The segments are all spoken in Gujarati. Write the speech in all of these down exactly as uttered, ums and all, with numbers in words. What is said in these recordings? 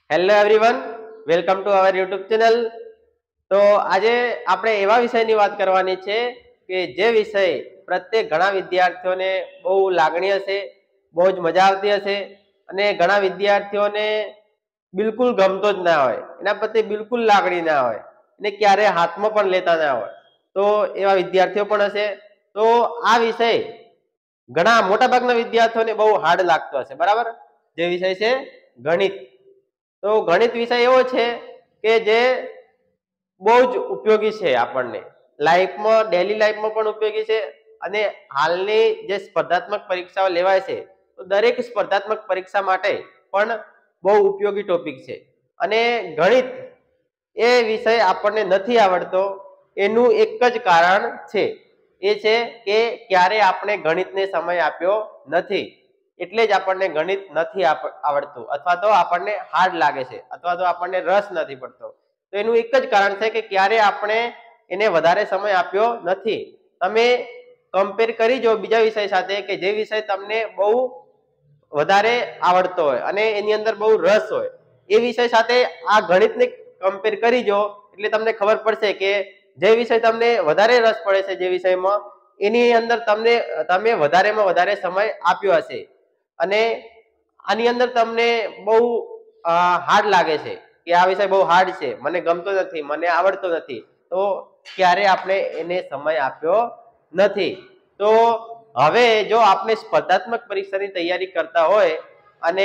Hello everyone, welcome to our YouTube channel. તો આજે આપણે એવા વિષયની વાત કરવાની છે કે જે વિષય પ્રત્યેક ઘણા વિદ્યાર્થીઓને બહુ લાગણી હશે, બહુ જ મજા આવતી હશે અને ઘણા વિદ્યાર્થીઓને બિલકુલ ગમતો જ ના હોય, એના પ્રત્યે બિલકુલ લાગણી ના હોય અને ક્યારે હાથમાં પણ લેતા ના હોય, તો એવા વિદ્યાર્થીઓ પણ હશે। તો આ વિષય ઘણા મોટા ભાગના વિદ્યાર્થીઓને બહુ હાર્ડ લાગતો હશે, બરાબર। જે વિષય છે ગણિત। તો ગણિત વિષય એવો છે કે જે બહુ જ ઉપયોગી છે, આપણને લાઈફમાં, ડેલી લાઈફમાં પણ ઉપયોગી છે અને હાલની જે સ્પર્ધાત્મક પરીક્ષાઓ લેવાય છે તો દરેક સ્પર્ધાત્મક પરીક્ષા માટે પણ બહુ ઉપયોગી ટોપિક છે। અને ગણિત એ વિષય આપણને નથી આવડતો એનું એક જ કારણ છે, એ છે કે ક્યારે આપણે ગણિતને સમય આપ્યો નથી, એટલે જ આપણને ગણિત નથી આવડતું અથવા તો આપણને હાર્ડ લાગે છે અથવા તો આપણને રસ નથી પડતો। તો એનું એક જ કારણ છે કે ક્યારે આપણે એને વધારે સમય આપ્યો નથી। તમે કમ્પેર કરી જો બીજા વિષય સાથે કે જે વિષય તમને બહુ વધારે આવડતો હોય અને એની અંદર બહુ રસ હોય, એ વિષય સાથે આ ગણિતને કમ્પેર કરી જો એટલે તમને ખબર પડશે કે જે વિષય તમને વધારે રસ પડે છે, જે વિષયમાં એની અંદર તમને તમે વધારેમાં વધારે સમય આપ્યો હશે અને આની અંદર તમને બહુ હાર્ડ લાગે છે કે આ વિષય બહુ હાર્ડ છે, મને ગમતો નથી, મને આવડતો નથી, તો ક્યારે આપણે એને સમય આપ્યો નથી। તો હવે જો આપણે સ્પર્ધાત્મક પરીક્ષાની તૈયારી કરતા હોય અને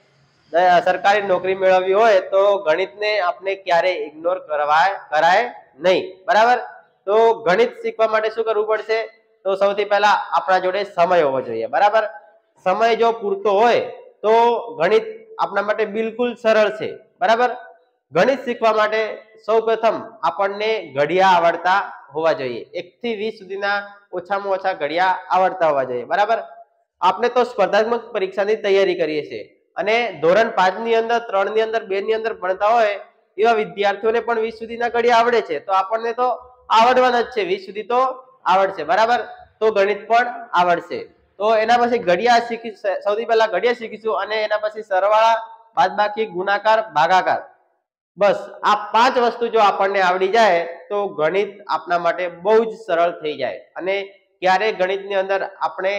સરકારી નોકરી મેળવવી હોય તો ગણિતને આપણે ક્યારે ઇગ્નોર કરવાય કરાય નહીં, બરાબર। તો ગણિત શીખવા માટે શું કરવું પડશે? તો સૌથી પહેલા આપણા જોડે સમય હોવો જોઈએ, બરાબર। સમય જો પૂરતો હોય તો ગણિત આપણા માટે બિલકુલ સરળ છે, બરાબર। ગણિત શીખવા માટે સૌપ્રથમ આપણને ઘડિયા આવડતા હોવા જોઈએ, એક થી વીસ સુધીના ઓછામાં ઓછા ઘડિયા આવડતા હોવા જોઈએ, બરાબર। આપણે તો સ્પર્ધાત્મક પરીક્ષાની તૈયારી કરીએ છીએ અને ધોરણ પાંચ ની અંદર, ત્રણ ની અંદર, બે ની અંદર ભણતા હોય એવા વિદ્યાર્થીઓને પણ વીસ સુધીના ઘડિયા આવડે છે, તો આપણને તો આવડવાના જ છે, વીસ સુધી તો આવડશે, બરાબર। તો ગણિત પણ આવડશે। તો એના પછી ઘડિયા શીખી, સૌથી પહેલા ઘડિયા શીખીશું અને એના પછી સરવાળા, બાદબાકી, ગુણાકાર, ભાગાકાર, બસ આ પાંચ વસ્તુ જો આપણને આવડી જાય તો ગણિત આપણા માટે બહુ જ સરળ થઈ જાય અને ક્યારે ગણિતની અંદર આપણે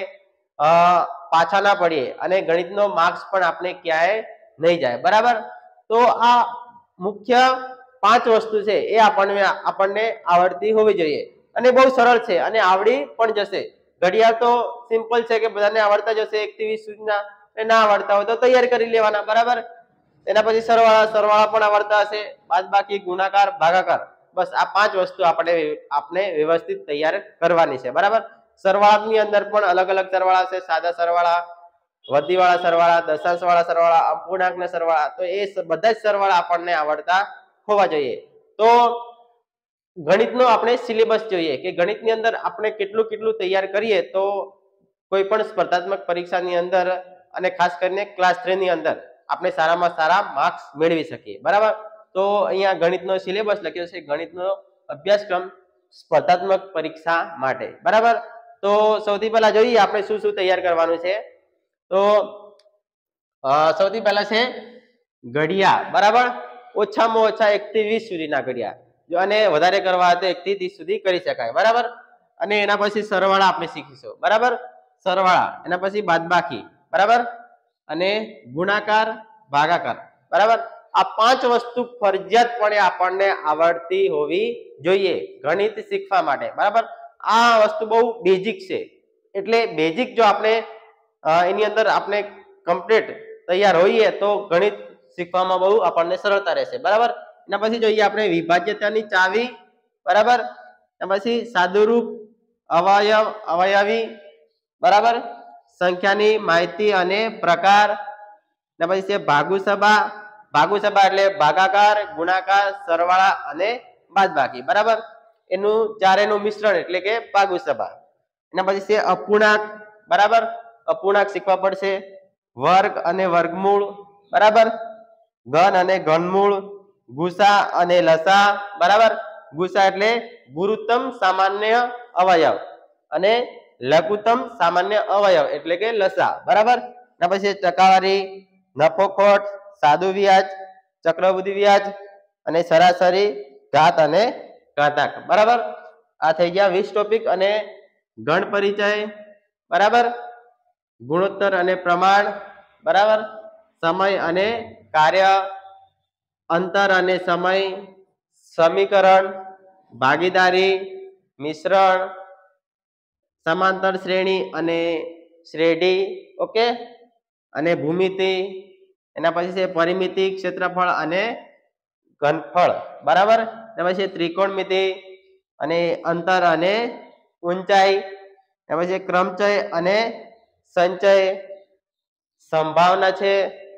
પાછા ના પડીએ અને ગણિતનો માર્ક્સ પણ આપણે ક્યાંય નહીં જાય, બરાબર। તો આ મુખ્ય પાંચ વસ્તુ છે એ આપણને આપણને આવડતી હોવી જોઈએ અને બહુ સરળ છે અને આવડી પણ જશે। ઘડિયાળ તો સિમ્પલ છે કે બધાને આવડતા જશે, એક થી વીસ સુધીના, ના આવડતા હોય તો તૈયાર કરી લેવાના, બરાબર। એના પછી સરવાળા, સરવાળા પણ આવડતા હશે, બાદબાકી, ગુણાકાર, ભાગાકાર, બસ આ પાંચ વસ્તુ આપણે આપણે વ્યવસ્થિત તૈયાર કરવાની છે, બરાબર। સરવાળાની અંદર પણ અલગ અલગ સરવાળા છે, સાદા સરવાળા, વધીવાળા સરવાળા, દશાંશ વાળા સરવાળા, અપૂર્ણાંકના સરવાળા, તો એ બધા જ સરવાળા આપણને આવડતા હોવા જોઈએ। તો ગણિતનો આપણે સિલેબસ જોઈએ કે ગણિતની અંદર આપણે કેટલું કેટલું તૈયાર કરીએ તો કોઈ પણ સ્પર્ધાત્મક પરીક્ષાની અંદર અને ખાસ કરીને ક્લાસ થ્રી ની અંદર આપણે સારામાં સારા માર્ક્સ મેળવી શકીએ, બરાબર। તો અહીંયા ગણિતનો સિલેબસ લખ્યો છે, ગણિતનો અભ્યાસક્રમ સ્પર્ધાત્મક પરીક્ષા માટે, બરાબર। તો સૌથી પહેલા જોઈએ આપણે શું શું તૈયાર કરવાનું છે। તો સૌથી પહેલા છે ઘડિયા, બરાબર। ઓછામાં ઓછા એક થી વીસ સુધીના ઘડિયા, જો આને વધારે કરવા તો એક થી ત્રીસ સુધી કરી શકાય, બરાબર। અને એના પછી સરવાળા આપણે શીખીશું, બરાબર। સરવાળા, એના પછી બાદબાકી, બરાબર, અને ગુણાકાર, ભાગાકાર, બરાબર। આ પાંચ વસ્તુ ફરજિયાતપણે આપણને આવડતી હોવી જોઈએ ગણિત શીખવા માટે, બરાબર। આ વસ્તુ બહુ બેઝિક છે, એટલે બેઝિક જો આપણે એની અંદર આપણે કમ્પ્લીટ તૈયાર હોઈએ તો ગણિત શીખવામાં બહુ આપણને સરળતા રહેશે, બરાબર। એના પછી જોઈએ આપણે વિભાજ્યતાની ચાવી, બરાબર। એના પછી સાદુરૂપ, અવયવ, અવયવી, બરાબર, સંખ્યાની માહિતી અને પ્રકાર, એના પછી છે ભાગુસભા, ભાગુસભા એટલે ભાગાકાર, ગુણાકાર, સરવાળા અને બાદબાકી, બરાબર। એનું ચારેયનું મિશ્રણ એટલે કે ભાગુસભા। એના પછી છે અપૂર્ણાંક, બરાબર, અપૂર્ણાંક શીખવા પડશે, વર્ગ અને વર્ગમૂળ, બરાબર, ઘન અને ઘનમૂળ, ગુસા અને લસા, બરાબર। ગુસા એટલે ગુરુત્તમ સામાન્ય અવયવ અને લઘુત્તમ સામાન્ય અવયવ એટલે કે લસા, બરાબર। એના પછી ટકાવારી, નફો ખોટ, સાદું વ્યાજ, ચક્રવૃદ્ધિ વ્યાજ અને સરાસરી ઘાત અને ઘાતાંક બરાબર। આ થઈ ગયા વીસ ટોપિક અને ગણ પરિચય બરાબર, ગુણોત્તર અને પ્રમાણ બરાબર, સમય અને કાર્ય, અંતર અને સમય, સમીકરણ, ભાગીદારી, મિશ્રણ, સમાંતર શ્રેણી અને શ્રેઢી ઓકે, અને ભૂમિતિ, એના પછી છે પરિમિતિ, ક્ષેત્રફળ અને ઘનફળ બરાબર, એના પછી ત્રિકોણમિતિ અને અંતર અને ઊંચાઈ, એના પછી ક્રમચય અને સંચય, સંભાવના છે,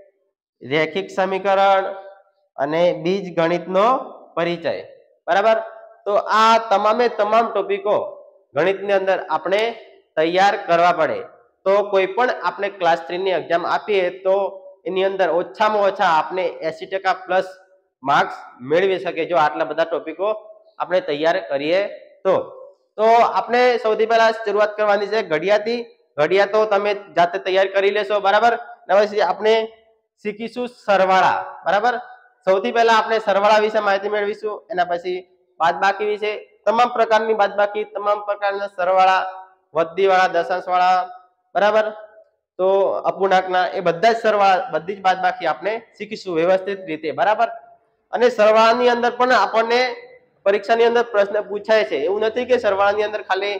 રેખિક સમીકરણ અને બીજ ગણિતનો પરિચય બરાબર। તો આ તમામે તમામ ટોપિકો ગણિતની અંદર આપણે તૈયાર કરવા પડે। તો કોઈ પણ આપણે ક્લાસ થ્રી ની એક્ઝામ આપીએ તો એની અંદર ઓછામાં ઓછા આપણે એસી ટકા પ્લસ માર્ક્સ મેળવી શકે જો આટલા બધા ટોપિકો આપણે તૈયાર કરીએ તો। તો આપણે સૌથી પહેલા શરૂઆત કરવાની છે ઘડિયાથી। ઘડિયા તો તમે જાતે તૈયાર કરી લેશો બરાબર। પછી આપણે શીખીશું સરવાળા બરાબર। સૌથી પહેલા આપણે સરવાળા વિશે માહિતી મેળવીશું, એના પછી બાદબાકી વિશે, તમામ પ્રકારની બાદબાકી, તમામ પ્રકારના સરવાળા, વધીવાળા, દશાંશવાળા બરાબર, તો અપૂર્ણાંકના એ બધા જ સરવાળા, બધી જ બાદબાકી આપણે શીખીશું વ્યવસ્થિત રીતે બરાબર। અને સરવાળાની અંદર પણ આપણને પરીક્ષાની અંદર પ્રશ્ન પૂછાય છે, એવું નથી કે સરવાળાની અંદર ખાલી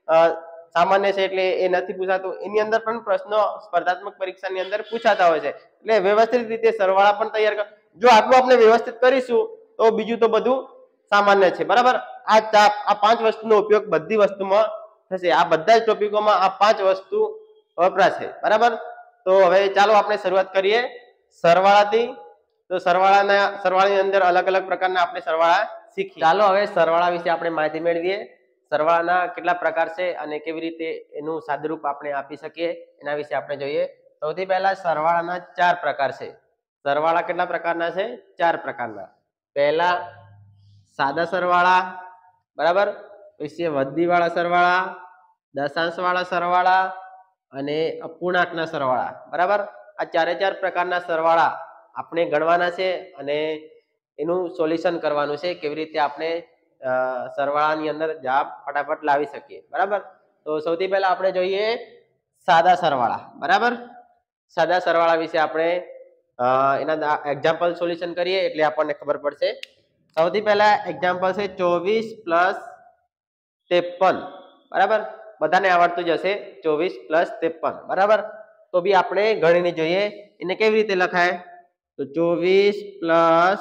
સામાન્ય છે એટલે એ નથી પૂછાતું, એની અંદર પણ પ્રશ્નો સ્પર્ધાત્મક પરીક્ષાની અંદર પૂછાતા હોય છે। એટલે વ્યવસ્થિત રીતે સરવાળા પણ તૈયાર કર, જો આટલું આપણે વ્યવસ્થિત કરીશું તો બીજું તો બધું સામાન્ય છે બરાબર। આ ચાર આ પાંચ વસ્તુનો ઉપયોગ બધી વસ્તુમાં થશે, આ બધા જ ટોપિકોમાં આ પાંચ વસ્તુ વપરાશે બરાબર। તો હવે ચાલો આપણે શરૂઆત કરીએ સરવાળાથી। તો સરવાળાના સરવાળાની અંદર અલગ અલગ પ્રકારના આપણે સરવાળા શીખીએ। ચાલો હવે સરવાળા વિશે આપણે માહિતી મેળવીએ। સરવાળાના કેટલા પ્રકાર છે અને કેવી રીતે એનું સાદુરૂપ આપણે આપી શકીએ એના વિશે આપણે જોઈએ। સૌથી પહેલા સરવાળાના ચાર પ્રકાર છે। સરવાળા કેટલા પ્રકારના છે? ચાર પ્રકારના। પહેલા સાદા સરવાળા બરાબર, પછી વધીવાળા સરવાળા, દશાંશવાળા સરવાળા અને અપૂર્ણાંકના સરવાળા બરાબર। આ ચારે ચાર પ્રકારના સરવાળા આપણે ગણવાના છે અને એનું સોલ્યુશન કરવાનું છે, કેવી રીતે આપણે સરવાળાની અંદર જવાબ ફટાફટ લાવી શકીએ બરાબર। તો સૌથી પહેલા આપણે જોઈએ સાદા સરવાળા બરાબર। સાદા સરવાળા વિશે આપણે એના એક્ઝામ્પલ સોલ્યુશન કરીએ એટલે આપણને ખબર પડશે। સૌથી પહેલા એક્ઝામ્પલ છે ચોવીસ પ્લસ ત્રેપન બરાબર, બધાને આવડતું જ હશે ચોવીસ પ્લસ ત્રેપન બરાબર। તો બી આપણે ગણીને જોઈએ એને કેવી રીતે લખાય, તો ચોવીસ પ્લસ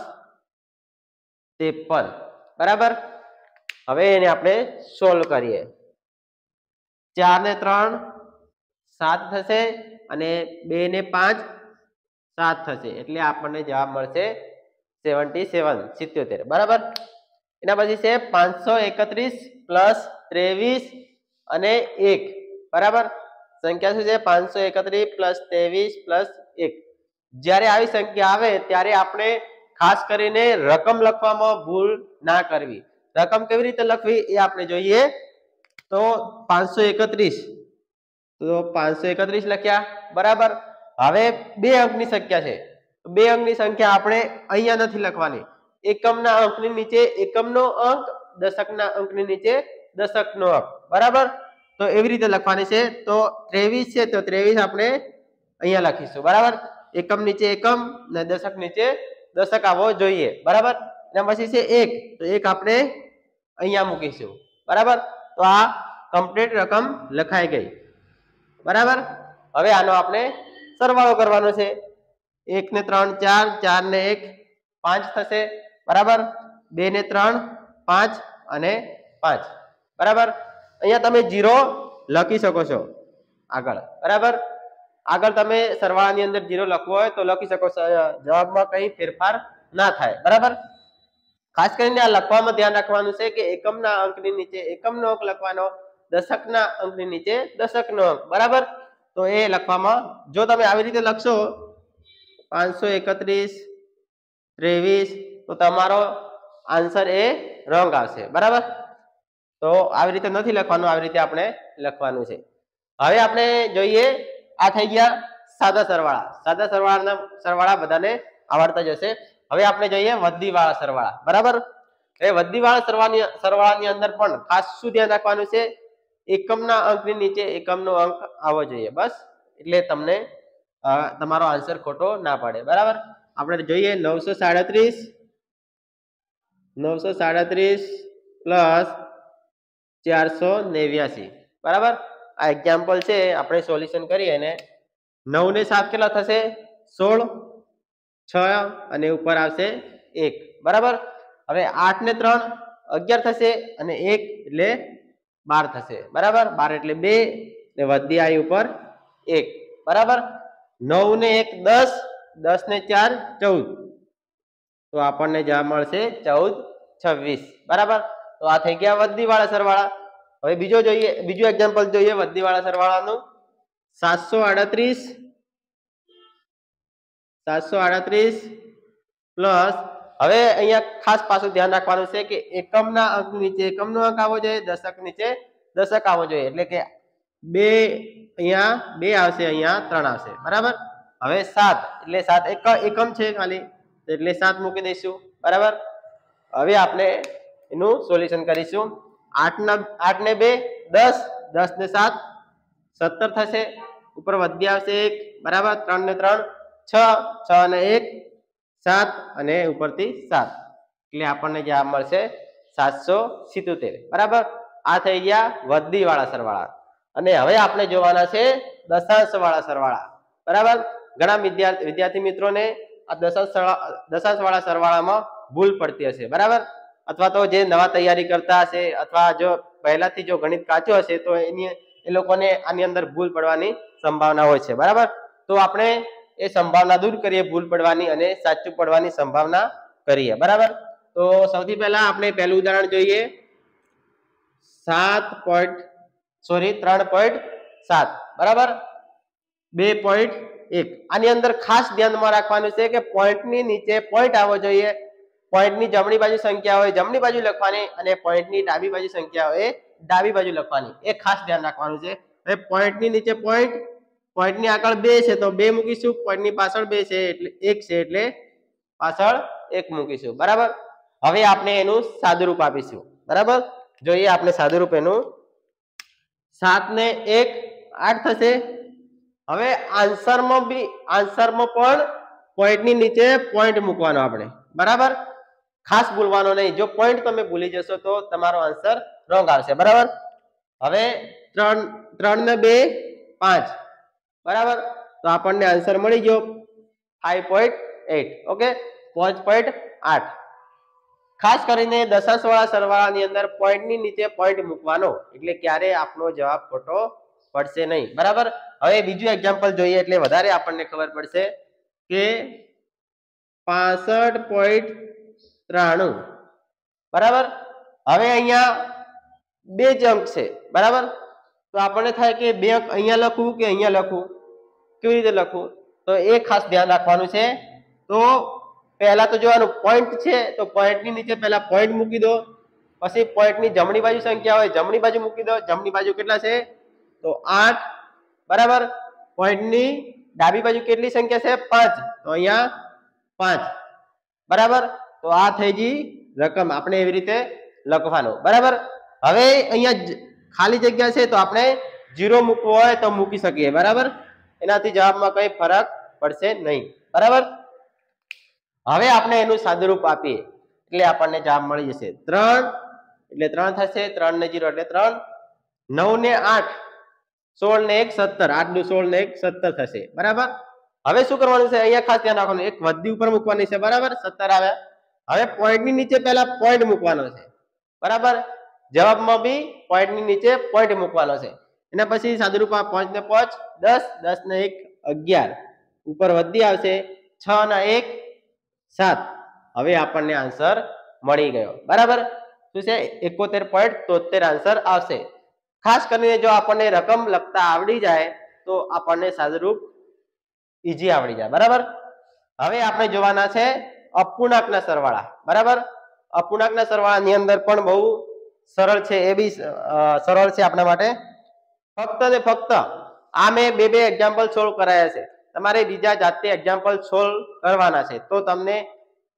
ત્રેપન બરાબર। હવે એને આપણે સોલ્વ કરીએ। ચાર ને ત્રણ સાત થશે અને બે ને પાંચ સાત થશે, એટલે આપણને જવાબ મળશે સેવન્ટી સેવન સિત્યોતેર બરાબર। એના પછી છે પાંચસો એકત્રીસ પ્લસ ત્રેવીસ અને એક બરાબર। સંખ્યા શું છે? પાંચસો એકત્રીસ પ્લસ ત્રેવીસ પ્લસ એક। જ્યારે આવી સંખ્યા આવે ત્યારે આપણે ખાસ કરીને રકમ લખવામાં ભૂલ ના કરવી। રકમ કેવી રીતે લખવી એ આપણે જોઈએ। તો પાંચસો એકત્રીસ, તો પાંચસો એકત્રીસ લખ્યા બરાબર। હવે બે અંકની સંખ્યા છે, બે અંકની સંખ્યા આપણે અહીંયા નથી લખવાની, એકમના અંકની નીચે એકમનો અંક, દશકના અંકની નીચે દશકનો અંક બરાબર। તો એવી રીતે લખવાની છે। તો ત્રેવીસ છે તો ત્રેવીસ આપણે અહીંયા લખીશું બરાબર, એકમ નીચે એકમ ને દશક નીચે દશક આવવો જોઈએ બરાબર। એના પછી છે એક, તો એક આપણે અહીંયા મૂકીશું બરાબર। તો આ કમ્પ્લીટ રકમ લખાઈ ગઈ બરાબર। હવે આનો આપણે સરવાળો કરવાનો છે। એક ને ત્રણ ચાર, ચાર ને એક પાંચ થશે બરાબર, બે ને ત્રણ પાંચ અને પાંચ બરાબર। અહીંયા તમે જીરો લખી શકો છો આગળ બરાબર। આગળ તમે સરવાળાની અંદર જીરો લખવો હોય તો લખી શકો છો, જવાબમાં કઈ ફેરફાર ના થાય બરાબર। ખાસ કરીને આ લખવામાં ધ્યાન રાખવાનું છે કે એકમના અંકની નીચે એકમનો અંક લખવાનો, દશકના અંકની નીચે દશકનો અંક બરાબર। તો એ લખવામાં જો તમે આવી રીતે લખશો પાંચસો એકત્રીસ ત્રેવીસ તો તમારો આન્સર એ રોંગ આવશે બરાબર। તો આવી રીતે નથી લખવાનું, આવી રીતે આપણે લખવાનું છે। હવે આપણે જોઈએ, આ થઈ ગયા સાદા સરવાળા। સાદા સરવાળાના સરવાળા બધાને આવડતા જ હશે। હવે આપણે જોઈએ વધીવાળા સરવાળા, બરાબર। એ વધીવાળા સરવાળાની સરવાળાની અંદર પણ ખાસ શું ધ્યાન રાખવાનું છે, એકમના અંકની નીચે એકમનો અંક આવવો જોઈએ, બસ। એટલે તમને તમારો આન્સર ખોટો ના પડે, બરાબર। આપણે જોઈએ નવસો સાડત્રીસ નવસો સાડત્રીસ પ્લસ ચારસો નેવ્યાસી, બરાબર। આ એક્ઝામ્પલ છે, આપણે સોલ્યુશન કરીએ ને નવ ને સાત કેટલા થશે, સોળ, છ અને ઉપર આવશે એક, બરાબર। હવે આઠ ને ત્રણ અગિયાર થશે અને એક એટલે બાર થશે, બરાબર। બાર એટલે બે ને વધી આવી ઉપર એક, બરાબર। નવ ને એક દસ, દસ ને ચાર ચૌદ, તો આપણને જવાબ મળશે ચૌદ છવ્વીસ, બરાબર। તો આ થઈ ગયા વધીવાળા સરવાળા। હવે બીજો જોઈએ, બીજું એક્ઝામ્પલ જોઈએ વધીવાળા સરવાળાનું। સાતસો આડત્રીસ સાતસો આડત્રીસ પ્લસ, હવે અહીંયા ખાસ પાછું ધ્યાન રાખવાનું છે કે એકમના અંક નીચે એકમનો અંક આવવો જોઈએ, દશક નીચે દશક આવવો જોઈએ, એટલે કે બે અહીંયા બે આવશે, અહીંયા ત્રણ આવશે, બરાબર। હવે સાત એટલે સાત એક એકમ છે ખાલી, એટલે સાત મૂકી દઈશું, બરાબર। હવે આપણે એનું સોલ્યુશન કરીશું। આઠ ના આઠ ને બે દસ, દસ ને સાત સત્તર થશે, ઉપર વધી આવશે એક, બરાબર। ત્રણ ને ત્રણ છ, છ ને એક સાત અને ઉપરથી સાત, એટલે આપણને જવાબ મળશે સાતસો સિત્તોતેર, બરાબર। આ થઈ ગયા વધીવાળા સરવાળા। અને હવે આપણે જોવાના છે દશાંશ વાળા સરવાળા, બરાબર। ઘણા વિદ્યાર્થી વિદ્યાર્થી મિત્રોને આ દશાંશ દશાંશ વાળા સરવાળામાં ભૂલ પડતી હશે, બરાબર। અથવા તો જે નવા તૈયારી કરતા હશે અથવા જો પહેલાથી જો ગણિત કાચું હશે તો એની એ લોકોને આની અંદર ભૂલ પડવાની સંભાવના હોય છે, બરાબર। તો આપણે એ સંભાવના દૂર કરીએ ભૂલ પડવાની અને સાચું પડવાની સંભાવના કરીએ, બરાબર। તો સૌથી પહેલા આપણે પહેલું ઉદાહરણ જોઈએ, સાત પોઈન્ટ સોરી ત્રણ પોઈન્ટ સાત, બરાબર, બે પોઈન્ટ એક। આની અંદર ખાસ ધ્યાનમાં રાખવાનું છે કે પોઈન્ટની નીચે પોઈન્ટ આવવો જોઈએ, પોઈન્ટની જમણી બાજુ સંખ્યા હોય જમણી બાજુ લખવાની અને પોઈન્ટની ડાબી બાજુ સંખ્યા હોય ડાબી બાજુ લખવાની, એ ખાસ ધ્યાન રાખવાનું છે। હવે પોઈન્ટની નીચે પોઈન્ટ, પોઈન્ટની આગળ બે છે તો બે મૂકીશું, પોઈન્ટની પાછળ બે છે એટલે એક છે એટલે પાછળ એક મૂકીશું, બરાબર। હવે આપણે એનું સાદુરૂપ આપીશું, બરાબર। જોઈએ આપણે સાદુરૂપ એનું, સાત ને એક આઠ થશે। હવે આન્સરમાં બી આન્સરમાં પણ પોઈન્ટની નીચે પોઈન્ટ મૂકવાનો આપણે, બરાબર। ખાસ ભૂલવાનો નહીં, જો પોઈન્ટ તમે ભૂલી જશો તો તમારો આન્સર રોંગ આવશે, બરાબર। હવે ત્રણ ત્રણ ને બે પાંચ, બરાબર, તો આપણને આન્સર મળી ગયો પાંચ પોઈન્ટ આઠ, ઓકે, પાંચ પોઈન્ટ આઠ। ખાસ કરીને દશાંશ વાળા સરવાળાની અંદર પોઈન્ટની નીચે પોઈન્ટ મૂકવાનો, એટલે ક્યારે આપણો જવાબ ખોટો પડશે નહીં, બરાબર। હવે બીજું એક્ઝામ્પલ જોઈએ એટલે વધારે આપણને ખબર પડશે કે પાસઠ પોઈન્ટ ત્રાણું, બરાબર। હવે અહીંયા બે જ અંક છે, બરાબર, તો આપણને થાય કે બે અંક અહીંયા લખવું કે અહીંયા લખવું, કેવી રીતે લખવું, તો એ ખાસ ધ્યાન રાખવાનું છે। તો પહેલા તો જોવાનું પોઈન્ટ છે તો પોઈન્ટની નીચે પહેલા પોઈન્ટ મૂકી દો, પછી પોઈન્ટની જમણી બાજુ સંખ્યા હોય જમણી બાજુ મૂકી દો, જમણી બાજુ કેટલા છે તો આઠ, બરાબર। પોઈન્ટની ડાબી બાજુ કેટલી સંખ્યા છે પાંચ, તો અહીંયા પાંચ, બરાબર। તો આ થઈ ગઈ રકમ, આપણે એવી રીતે લખવાનું, બરાબર। હવે અહીંયા ખાલી જગ્યા છે તો આપણે જીરો મૂકવો હોય તો મૂકી શકીએ, બરાબર, એનાથી જવાબમાં કઈ ફરક પડશે નહીં, બરાબર। હવે આપણે એનું સાદુરૂપ આપીએ એટલે આપણને જવાબ મળી જશે ત્રણ, એટલે ત્રણ થશે, ત્રણ ને જીરો એટલે ત્રણ, નવ ને આઠ સોળ ને એક સત્તર, આઠ દુ સોળ ને એક સત્તર થશે, બરાબર। હવે શું કરવાનું છે, અહીંયા ખાસ ધ્યાન રાખવાનું, એક વધી ઉપર મૂકવાની છે, બરાબર, સત્તર આવ્યા। હવે પોઈન્ટની નીચે પહેલા પોઈન્ટ મૂકવાનો છે, બરાબર, જવાબમાં બી પોઈન્ટની નીચે પોઈન્ટ મૂકવાનો છે। એના પછી સાદુરૂપ પાંચ ને પાંચ દસ, દસ ને એક અગિયાર, ઉપર વધી આવશે છ ના એક સાત, હવે આપણને આન્સર મળી ગયો, બરાબર। શું છે એકોતેર પોઈન્ટ તોતેર આન્સર આવશે। ખાસ કરીને જો આપણને રકમ લખતા આવડી જાય તો આપણને સાદુરૂપ ઈઝી આવડી જાય, બરાબર। હવે આપણે જોવાના છે અપૂર્ણાંકના સરવાળા, બરાબર। અપૂર્ણાંકના સરવાળાની અંદર પણ બહુ સરળ છે, એ બી સરળ છે આપણા માટે। ફક્ત ને ફક્ત આ મેં બે બે એક્ઝામ્પલ સોલ્વ કરાયા છે, તમારે બીજા જાતે એક્ઝામ્પલ સોલ્વ કરવાના છે, તો તમને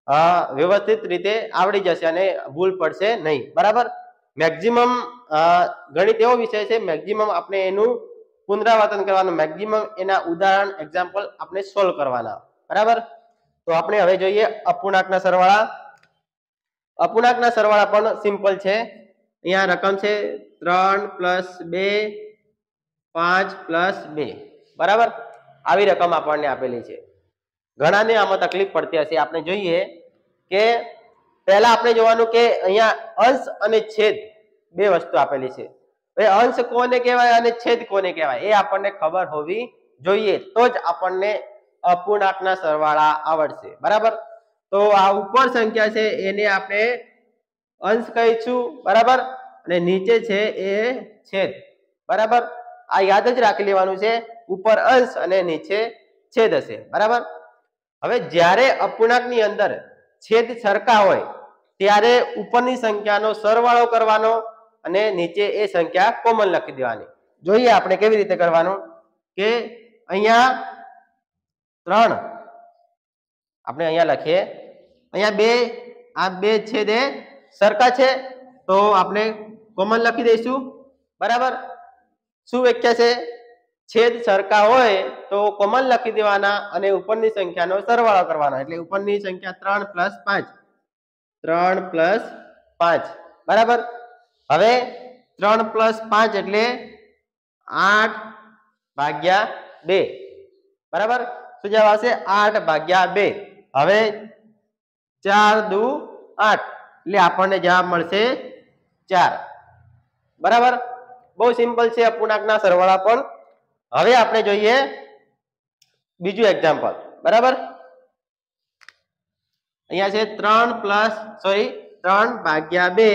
વ્યવસ્થિત રીતે આવડી જશે અને ભૂલ પડશે નહીં. બરાબર. મેક્સિમમ ગણિત એવો વિષય છે, મેક્સિમમ આપણે એનું પુનરાવર્તન કરવાનું, મેક્સિમમ એના ઉદાહરણ એક્ઝામ્પલ આપણે સોલ્વ કરવાના. બરાબર. તો આપણે હવે જોઈએ અપૂર્ણાંકના સરવાળા. અપૂર્ણાંકના સરવાળા પણ સિમ્પલ છે. અહીંયા રકમ છે ત્રણ પ્લસ બે પાંચ પ્લસ બે. બરાબર. આવી રકમ આપણને આપેલી છે. ઘણાને આમાં તકલીફ પડતી હશે. આપણે જોઈએ કે પહેલા આપણે જોવાનું કે અહીંયા અંશ અને છેદ બે વસ્તુ આપેલી છે. હવે અંશ કોને કહેવાય અને છેદ કોને કહેવાય એ આપણને ખબર હોવી જોઈએ, તો જ આપણને અપૂર્ણાંકના સરવાળા આવડશે. બરાબર. તો આ ઉપર સંખ્યા છે એને આપણે અંશ કહીશું. બરાબર. અને નીચે છે એ છેદ. બરાબર. આ યાદ જ રાખી લેવાનું છે, ઉપર અંશ અને નીચે છેદ હશે. બરાબર. હવે જ્યારે અપૂર્ણાંકની અંદર છેદ સરખા હોય ત્યારે ઉપરની સંખ્યાનો સરવાળો કરવાનો અને નીચે એ સંખ્યા કોમન લખી દેવાની. જોઈએ આપણે કેવી રીતે કરવાનું. કે અહીંયા ત્રણ આપણે અહીંયા લખીએ, અહીંયા બે, આ બે છેદ એ સરખા છે તો આપણે કોમન લખી દઈશું. બરાબર. શું વ્યાખ્યા છે? છેદ સરખા હોય તો કોમન લખી દેવાના અને ઉપરની સંખ્યાનો સરવાળો કરવાનો. એટલે ઉપરની સંખ્યા ત્રણ પ્લસ પાંચ, ત્રણ પ્લસ પાંચ. બરાબર. હવે ત્રણ પ્લસ પાંચ એટલે આઠ ભાગ્યા બે. બરાબર. શું જવાબ આવશે? આઠ ભાગ્યા બે. હવે ચાર દુ આઠ એટલે આપણને જવાબ મળશે ચાર. બરાબર. બહુ સિમ્પલ છે અપૂર્ણાંકના સરવાળા પણ. હવે આપણે જોઈએ બીજું એક્ઝામ્પલ. બરાબર. અહીંયા છે ત્રણ પ્લસ સોરી ત્રણ ભાગ્યા બે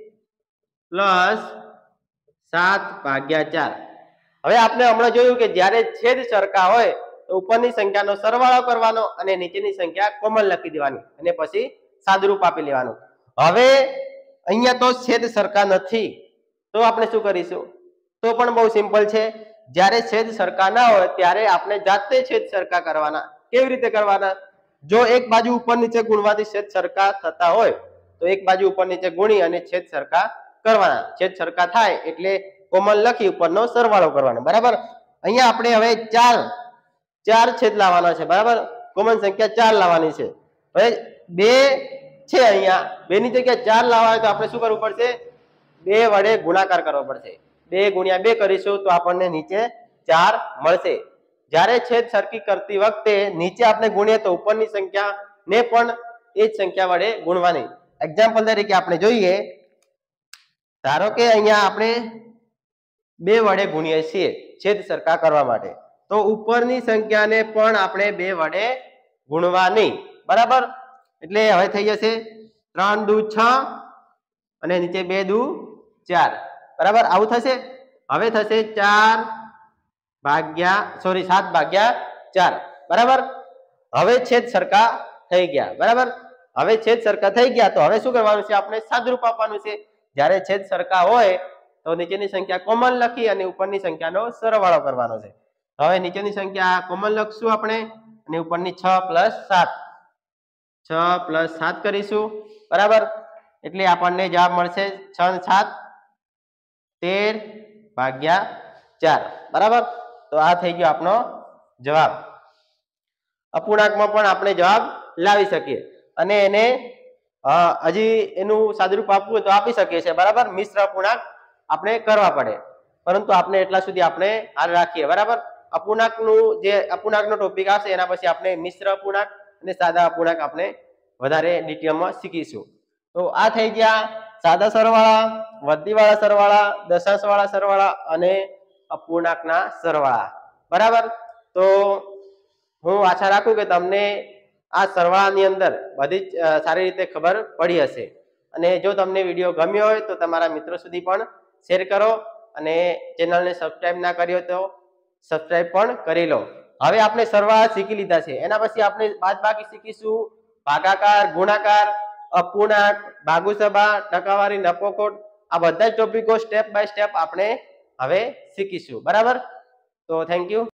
પ્લસ સાત ભાગ્યા ચાર. હવે આપણે હમણાં જોયું કે જ્યારે છેદ સરખા હોય તો ઉપરની સંખ્યાનો સરવાળો કરવાનો અને નીચેની સંખ્યા કોમન લખી દેવાની અને પછી સાદુરૂપ આપી લેવાનું. હવે અહીંયા તો છેદ સરખા નથી તો આપણે શું કરીશું? તો પણ બહુ સિમ્પલ છે. જ્યારે છેદ સરખા ના હોય ત્યારે આપણે જાતે છેદ સરખા કરવાના. કેવી રીતે કરવાના? જો એક બાજુ ઉપર નીચે ગુણવાથી છેદ સરખા થતા હોય તો એક બાજુ ઉપર નીચે ગુણી અને છેદ સરખા કરવાના. છેદ સરખા થાય એટલે કોમન લખી ઉપરનો સરવાળો કરવાનો. બરાબર. અહીંયા આપણે હવે ચાર ચાર છેદ લાવવાના છે. બરાબર. કોમન સંખ્યા ચાર લાવવાની છે. હવે બે છે, અહીંયા બે ની જગ્યાએ ચાર લાવવા હોય તો આપણે શું કરવું પડશે? બે વડે ગુણાકાર કરવો પડશે. બે ગુણ્યા બે કરીશું તો આપણને નીચે ચાર મળશે. જ્યારે છેદ સરખી કરતી વખતે નીચે આપણે ગુણીએ તો ઉપરની સંખ્યા ને પણ એ જ સંખ્યા વડે ગુણવાની. એક્ઝામ્પલ તરીકે આપણે જોઈએ, ધારો કે અહીંયા આપણે બે વડે ગુણીએ છીએ છેદ સરખા કરવા માટે, તો ઉપરની સંખ્યાને પણ આપણે બે વડે ગુણવાની. બરાબર. એટલે હવે થઈ જશે ત્રણ દુ છ અને નીચે બે દુ ચાર. બરાબર. આવું થશે. હવે થશે ચાર ભાગ્યા સોરી સાત ભાગ્યા ચાર. બરાબર. હવે છેદ સરખા થઈ ગયા. બરાબર. હવે છેદ સરખા થઈ ગયા તો હવે શું કરવાનું છે? આપણે સાદુરૂપ આપવાનું છે. જ્યારે છેદ સરખા હોય તો નીચેની સંખ્યા કોમન લખી અને ઉપરની સંખ્યાનો સરવાળો કરવાનો છે. હવે નીચેની સંખ્યા કોમન લખશું આપણે અને ઉપરની છ પ્લસ સાત, છ પ્લસ સાત કરીશું. બરાબર. એટલે આપણને જવાબ મળશે છ ને સાત તેર ભાગ્યા ચાર. બરાબર. તો આ થઈ ગયો આપણો જવાબ. અપૂર્ણાંકમાં પણ આપણે જવાબ લાવી શકીએ અને એને હજી એનું સાદુરૂપ આપવું હોય તો આપી શકીએ છીએ. બરાબર. મિશ્ર અપૂર્ણાંક આપણે કરવા પડે, પરંતુ આપણે એટલા સુધી આપણે હાલ રાખીએ. બરાબર. અપૂર્ણાંકનું જે અપૂર્ણાંકનો ટોપિક આવશે એના પછી આપણે મિશ્ર અપૂર્ણાંક અને સાદા અપૂર્ણાંક આપણે વધારે ડિટેલમાં શીખીશું. તો આ થઈ ગયા સાદા સરવાળા, વધીવાળા સરવાળા, દશાંશ વાળા સરવાળા અને અપૂર્ણાંકના સરવાળા. બરાબર. તો હું આશા રાખું કે તમને આ સરવાળાની અંદર બધી જ સારી રીતે ખબર પડી હશે. અને જો તમને વિડીયો ગમ્યો હોય તો તમારા મિત્રો સુધી પણ શેર કરો અને ચેનલને સબસ્ક્રાઇબ ના કરી હોય તો સબસ્ક્રાઇબ પણ કરી લો. હવે આપણે સરવાળા શીખી લીધા છે. એના પછી આપણે બાદબાકી શીખીશું, ભાગાકાર, ગુણાકાર, અપૂર્ણાંક, ભાગુસભા, ટકાવારી, નફોખોટ. આ બધા જ ટોપિકો સ્ટેપ બાય સ્ટેપ આપણે હવે શીખીશું. બરાબર. તો થેન્ક યુ.